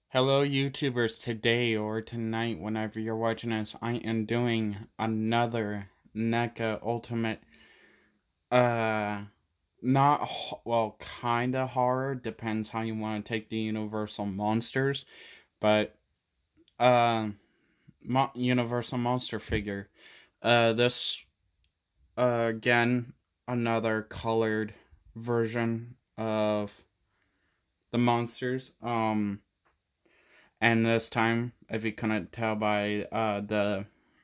Hello YouTubers, today or tonight, whenever you're watching this, I am doing another NECA Ultimate, kinda horror, depends how you want to take the Universal Monsters, but, Universal Monster figure. Again, another colored version of the monsters, and this time, if you couldn't tell by the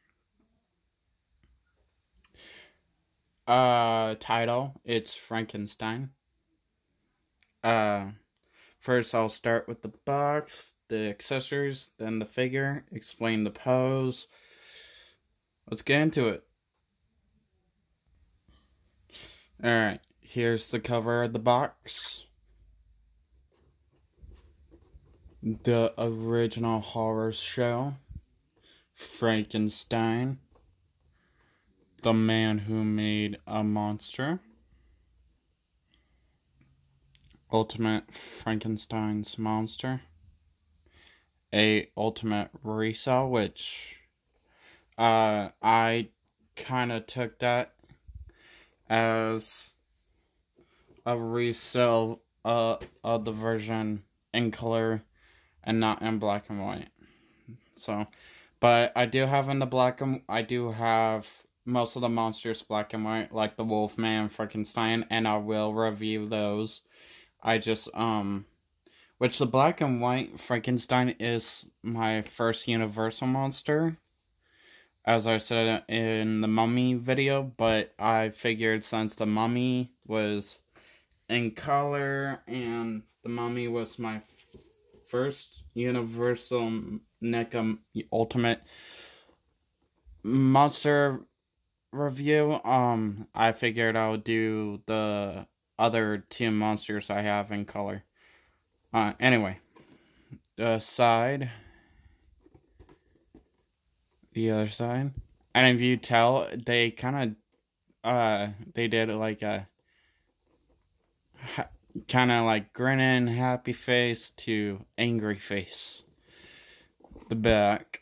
title, it's Frankenstein. First I'll start with the box, the accessories, then the figure, explain the pose. Let's get into it. Alright, here's the cover of the box. The original horror show, Frankenstein, the man who made a monster, Ultimate Frankenstein's monster, a Ultimate resale, which I kind of took that as a resale of the version in color and not in black and white. So, but I do have in the black and I do have most of the monsters black and white, like the Wolfman, Frankenstein, and I will review those. I just which the black and white Frankenstein is my first Universal monster, as I said in the Mummy video, but I figured since the Mummy was in color and the Mummy was my first Universal NECA Ultimate monster review, I figured I would do the other two monsters I have in color. Anyway, the other side, and if you tell, they kind of, they did like a kind of like grinning happy face to angry face. The back,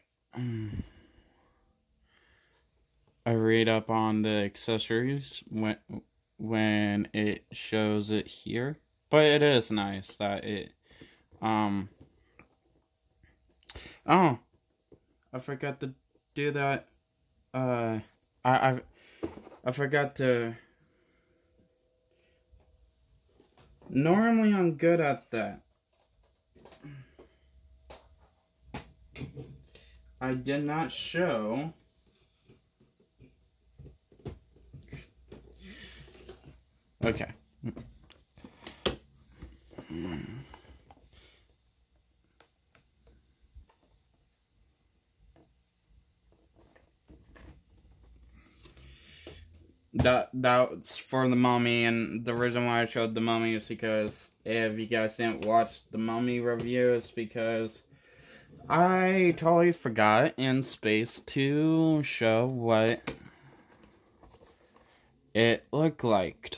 I read up on the accessories when it shows it here, but it is nice that it oh, I forgot to do that. I forgot to. Normally I'm good at that. I did not show okay. That's for the Mummy, and the reason why I showed the Mummy is because if you guys didn't watch the Mummy review, it's because I totally forgot in space to show what it looked like.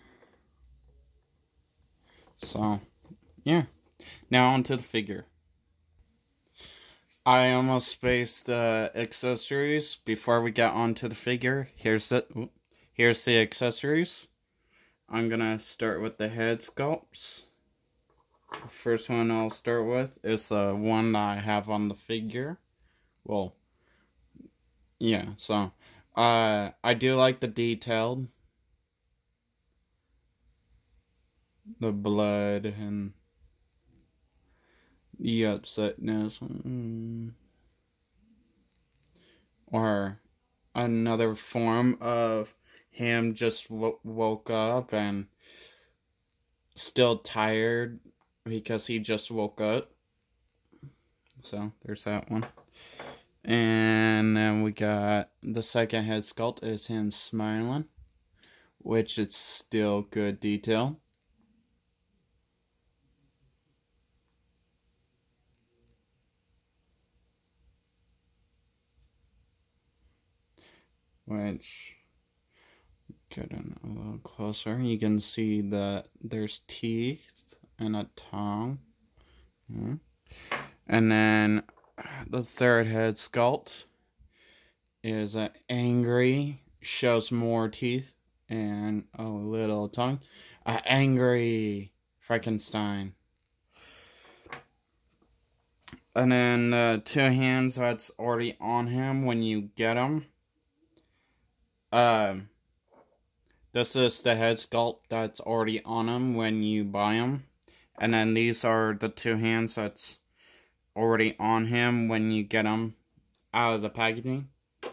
So, yeah. Now onto the figure. I almost spaced the accessories before we get onto the figure. Here's the accessories. I'm gonna start with the head sculpts. The first one I'll start with is the one that I have on the figure. Well, yeah, so I do like the detailed, the blood and the upsetness, or another form of him just woke up and still tired because he just woke up. So there's that one. And then we got the second head sculpt is him smiling, which it's still good detail. Which, getting a little closer, you can see that there's teeth and a tongue. And then the third head sculpt is angry, shows more teeth and a little tongue. Angry Frankenstein. And then the two hands that's already on him when you get him. This is the head sculpt that's already on him when you buy him. And then these are the two hands that's already on him when you get him out of the packaging.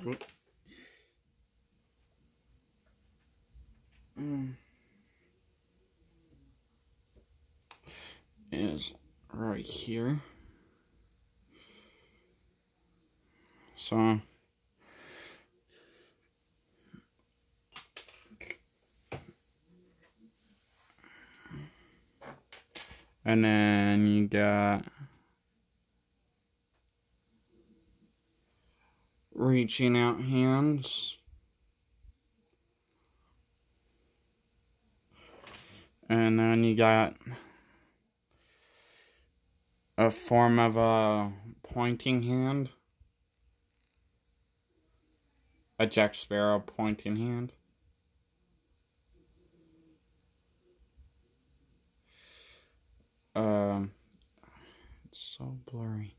Is right here. So and then you got reaching out hands. And then you got a form of a pointing hand. A Jack Sparrow pointing hand. It's so blurry.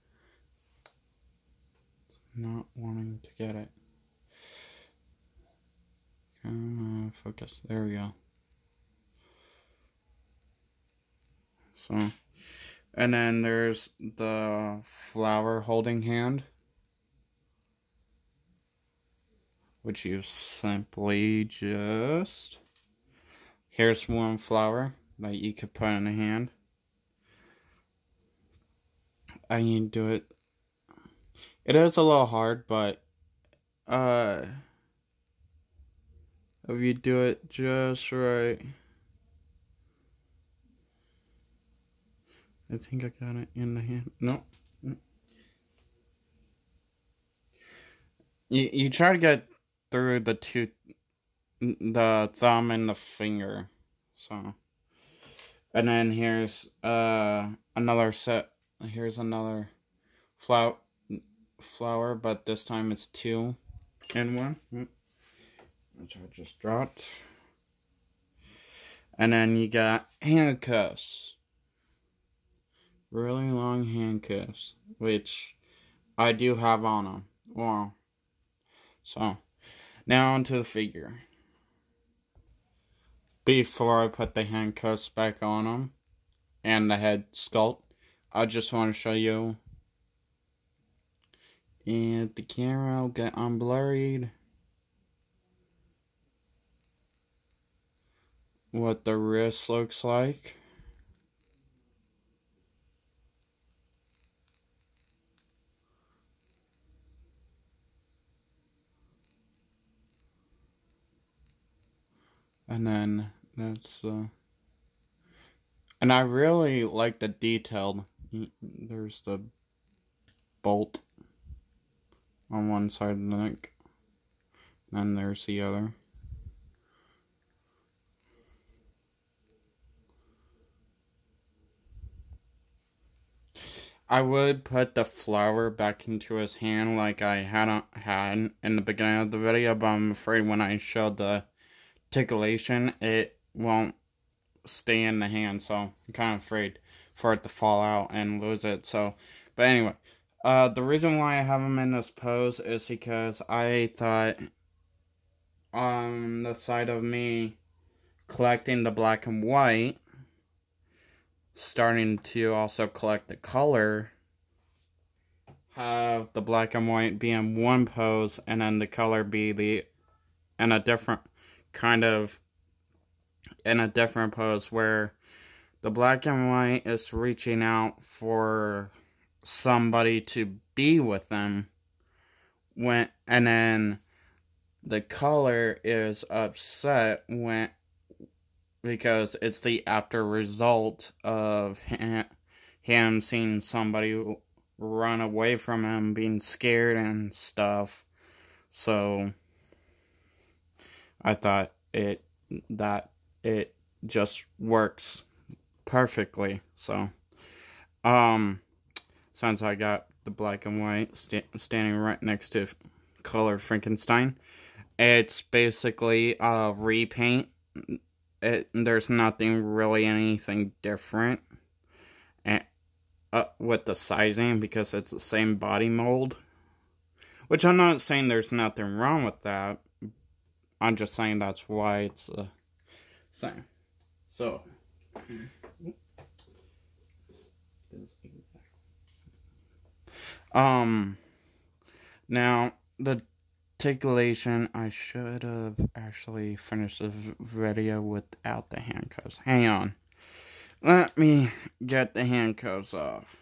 It's not wanting to get it. Focus. There we go. So, and then there's the flower holding hand, which you simply just, here's one flower that you could put in a hand. And you do it. It is a little hard, but if you do it just right. I think I got it in the hand. No. You try to get through the thumb and the finger. So, and then here's another set. Here's another flower, but this time it's two in one. Which I just dropped. And then you got handcuffs. Really long handcuffs, which I do have on them. Wow. So, now onto the figure. Before I put the handcuffs back on them and the head sculpt, I just want to show you. And the camera will get unblurred. What the wrist looks like. And then that's and I really like the detailed. There's the bolt on one side of the neck, and there's the other. I would put the flower back into his hand like I had in the beginning of the video, but I'm afraid when I showed the articulation, it won't stay in the hand, so I'm kind of afraid for it to fall out and lose it. So, but anyway, the reason why I have him in this pose is because I thought on the side of me collecting the black and white, starting to also collect the color, have the black and white be in one pose and then the color be in a different pose where the black and white is reaching out for somebody to be with them and then the color is upset because it's the after result of him seeing somebody run away from him, being scared and stuff. So I thought it just works perfectly. So since I got the black and white standing right next to colored Frankenstein. It's basically a repaint. There's nothing really anything different with the sizing because it's the same body mold. Which I'm not saying there's nothing wrong with that. I'm just saying that's why it's the same. So, now the articulation, I should have actually finished the video without the handcuffs. Hang on. Let me get the handcuffs off.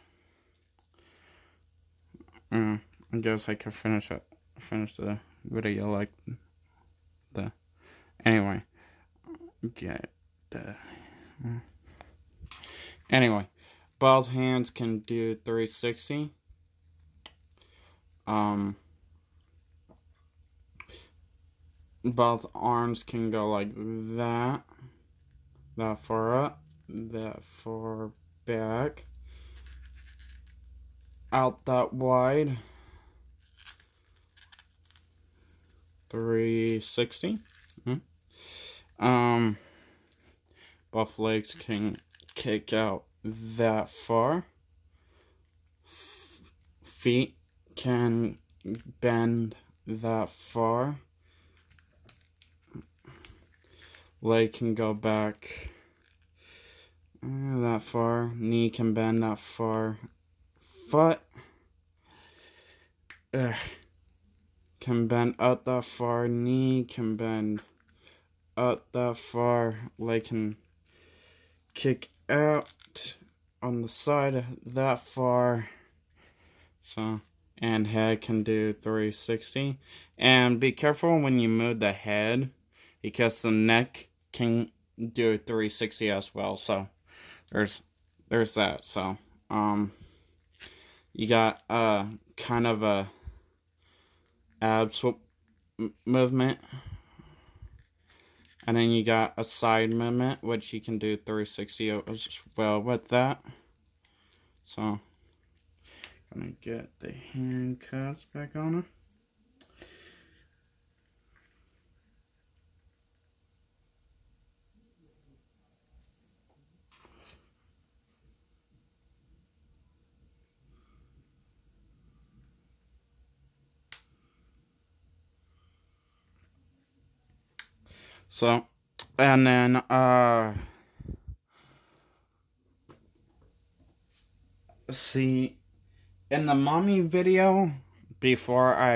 I guess I could finish the video like the... Anyway. Anyway. Both hands can do 360. Both arms can go like that. That far up. That far back. Out that wide. 360. Both legs can kick out that far. Feet can bend that far. Leg can go back that far. Knee can bend that far. Foot can bend up that far. Knee can bend up that far. Leg can kick out on the side that far. So, and head can do 360. And be careful when you move the head, because the neck can do 360 as well. So there's that. So you got kind of a ab swap movement, and then you got a side movement, which you can do 360 as well with that. So gonna get the handcuffs back on her. So, and then, see, in the mommy video, before I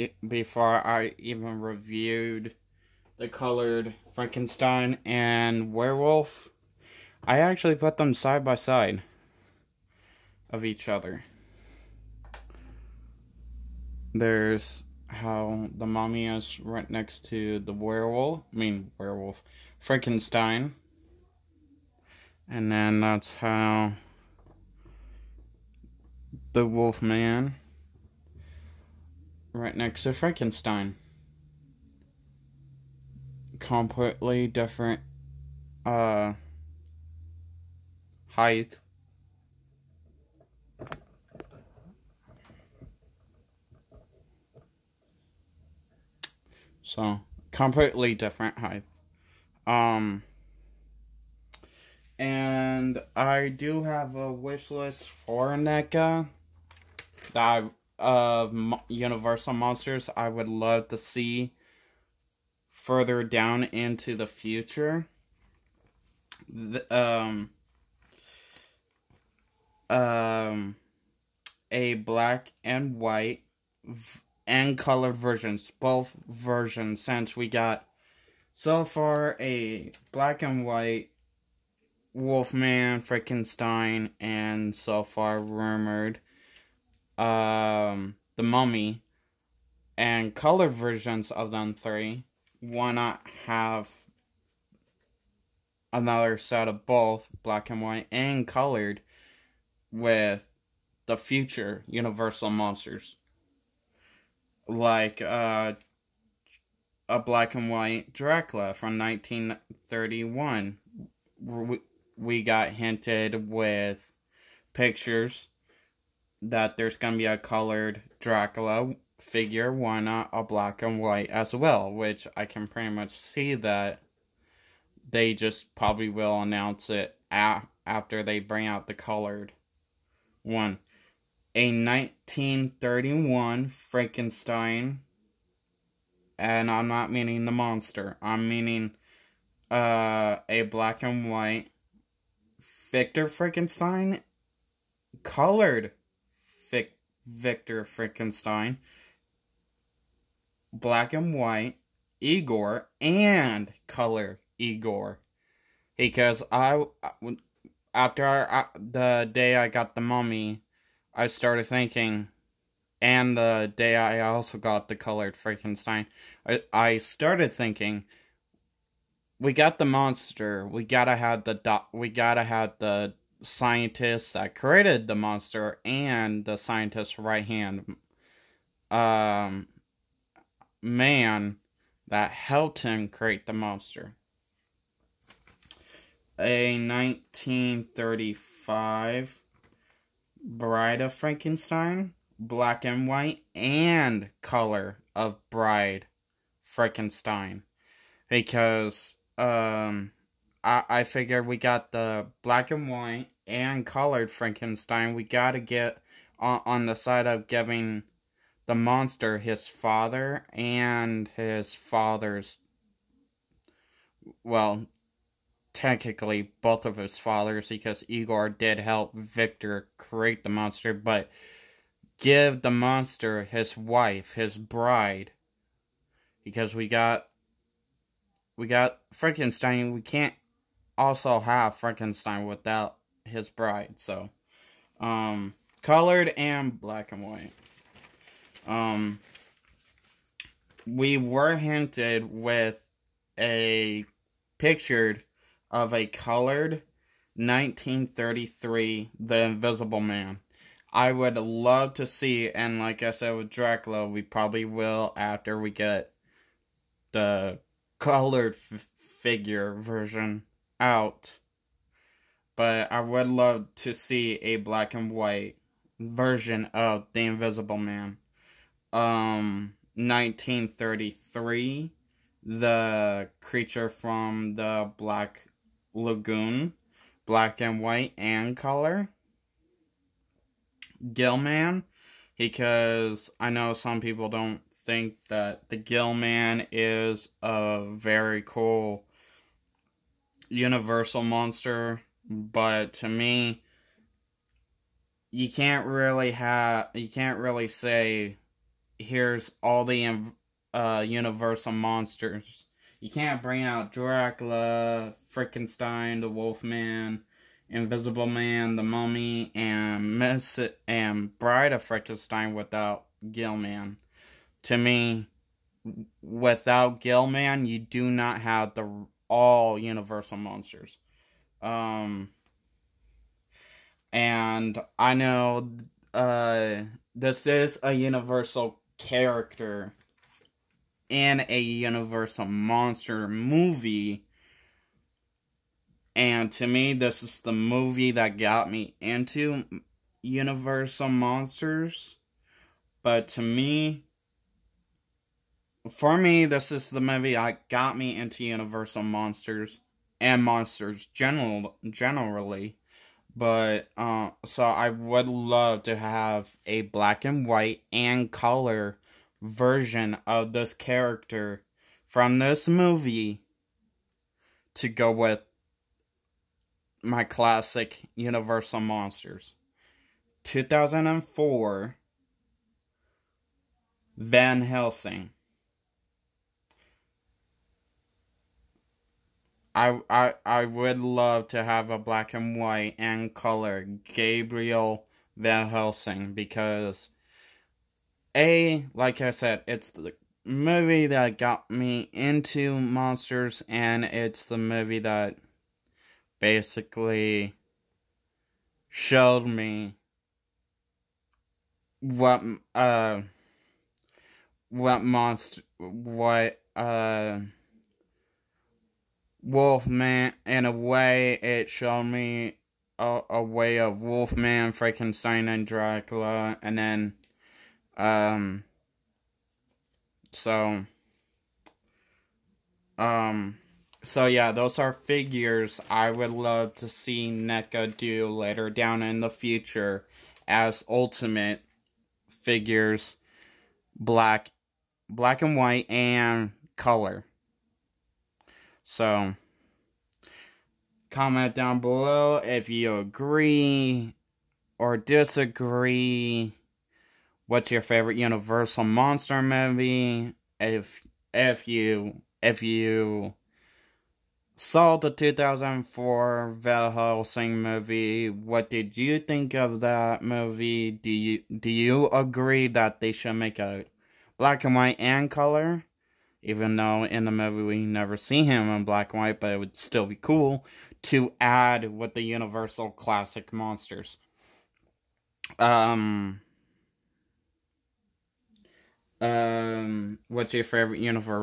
even reviewed the colored Frankenstein and werewolf, I actually put them side by side of each other. There's how the mommy is right next to the werewolf, Frankenstein. And then that's how the Wolfman right next to Frankenstein. Completely different height. So, completely different height. And I do have a wish list for NECA of Universal Monsters I would love to see further down into the future. A black and white and colored versions, both versions, since we got so far a black and white Wolfman, Frankenstein, and so far rumored the Mummy, and colored versions of them three. Why not have another set of both black and white and colored with the future Universal Monsters? Like a black and white Dracula from 1931. We got hinted with pictures that there's gonna be a colored Dracula figure, why not a black and white as well? Which I can pretty much see that they just probably will announce it after they bring out the colored one. A 1931 Frankenstein, and I'm not meaning the monster, I'm meaning a black and white Victor Frankenstein, colored Victor Frankenstein, black and white Igor, and color Igor. Because after the day I got the Mummy, I started thinking, and the day I also got the colored Frankenstein, I started thinking, we got the monster, we gotta have the scientist that created the monster and the scientist's right hand man that helped him create the monster. A 1935 Bride of Frankenstein, black and white and color of Bride Frankenstein, because I figured we got the black and white and colored Frankenstein. We gotta get on the side of giving the monster his father and his father's, well, technically both of his fathers, because Igor did help Victor create the monster, but give the monster his wife, his bride, because we got Frankenstein. We can't also have Frankenstein without his bride. So colored and black and white. We were hinted with a pictured of a colored 1933 The Invisible Man. I would love to see, and like I said with Dracula, we probably will after we get the colored figure version out. But I would love to see a black and white version of The Invisible Man. 1933, the creature from the Black Lagoon, black and white and color. Gillman, because I know some people don't think that the Gillman is a very cool Universal monster, but to me, you can't really say, here's all the Universal monsters. You can't bring out Dracula, Frankenstein, the Wolfman, Invisible Man, the Mummy, and Bride of Frankenstein without Gillman. To me, without Gillman, you do not have the all Universal monsters. And I know this is a Universal character in a Universal monster movie, and to me, this is the movie that got me into Universal monsters. But for me, this is the movie that got me into Universal monsters and monsters generally. But so I would love to have a black and white and color version of this character from this movie to go with my classic Universal monsters. 2004 Van Helsing. I would love to have a black and white and color Gabriel Van Helsing, because like I said, it's the movie that got me into monsters, and it's the movie that basically showed me what Wolfman, in a way, it showed me a way of Wolfman, Frankenstein, and Dracula, and then so yeah, those are figures I would love to see NECA do later down in the future as Ultimate figures, black and white, and color. So comment down below if you agree or disagree. What's your favorite Universal Monster movie? If you saw the 2004 Van Helsing movie, what did you think of that movie? Do you agree that they should make a black and white and color? Even though in the movie we never see him in black and white, but it would still be cool to add with the Universal classic monsters. What's your favorite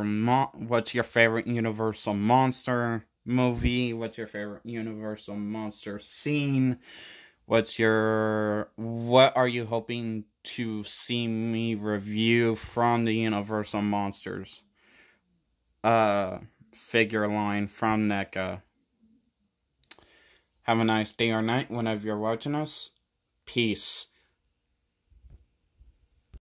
Universal Monster movie? What's your favorite Universal Monster scene? What are you hoping to see me review from the Universal Monsters figure line from NECA? Have a nice day or night whenever you're watching us. Peace.